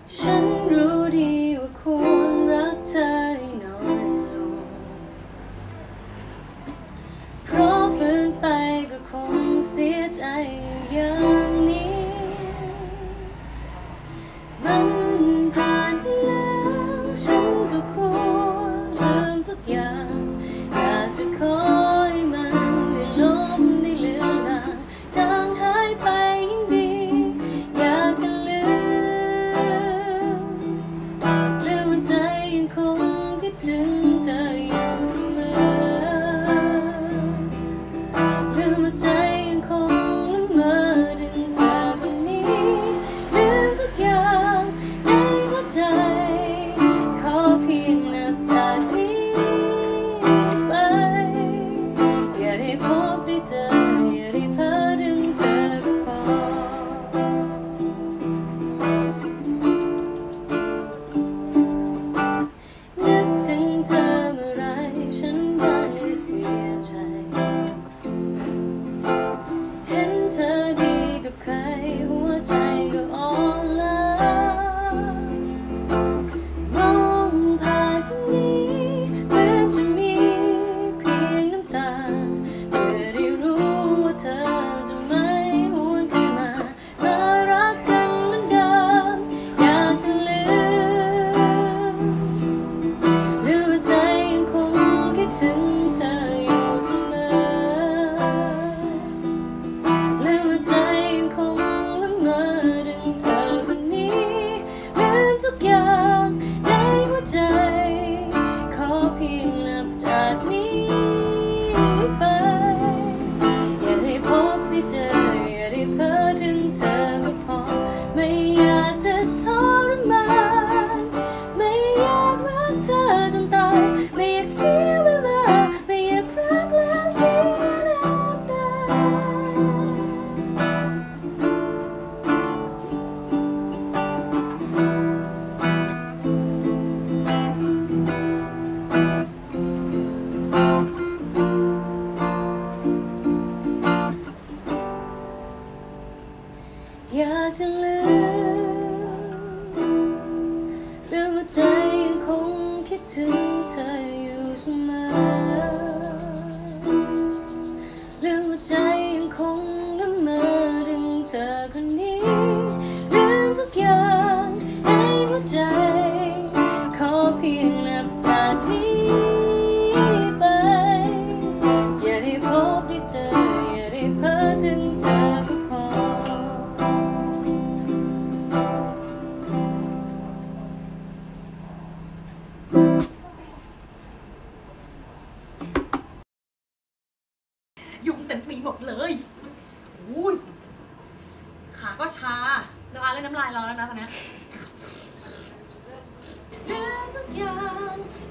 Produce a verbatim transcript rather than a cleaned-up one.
ฉันรู้ดีว่าควรรักเธอให้น้อยลงเพราะฝืนไปก็คงเสียใจอย่างนี้มันผ่านไปแล้วฉันก็ควรลืมทุกอย่างอยากจะขอให้มันได้ลบได้เลือนลางจางหายไปยิ่งดีอยากจะลืมลืมว่าใจยังคงคิดถึงเธออยู่เสมอลืมว่าใจยังคงละเมอถึงเธอคนนี้ลืมทุกอย่างในหัวใจขอเพียงนับจากนี้ไปอย่าได้พบได้เจออย่าได้เพ้อถึงเธอก็พอนึกถึงเธอเมื่อไรฉันได้เสียใจเห็นเธอดีกับใครหัวใจก็อ่อนล้ามองผ่านตรงนี้เหมือนจะมีเพียงน้ำตาเพื่อได้รู้ว่าเธอจะไม่หวนกลับมามารักกันเหมือนเดิมอยากจะลืมลืมว่าใจยังคงคิดถึงเธออยู่เสมอลืมว่าใจยังคงละเมอถึงเธอคนนี้ลืมทุกอย่างในหัวใจขอเพียงนับจากนี้ไปอย่าได้พบได้เจออย่าได้เพ้อถึงเธอก็พอไม่อยากจะทรมานไม่อยากรักเธอจนตายไม่อยากเสียเวลาไม่อยากรักและเสียน้ำตาอยากจะลืมลืมว่าใจยังคงคิดถึงเธออยู่เสมอลืมว่าใจยังคงละเมอถึงเธอคนนี้ลืมทุกอย่างในหัวใจขอเพียงนับจากนี้ไปอย่าได้พบได้เจออย่าได้เพ้อถึงเธอก็พอยุงเต็มมีหมดเลยอุ้ยขาก็ชาแล้วอาเล่นน้ำลายรอแล้วนะตอนนี้ลืมทุกอย่าง